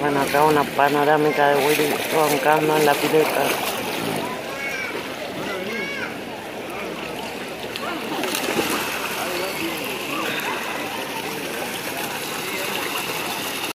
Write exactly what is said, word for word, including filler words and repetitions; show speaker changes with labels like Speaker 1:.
Speaker 1: Bueno, acá una panorámica de Willy roncando en la pileta.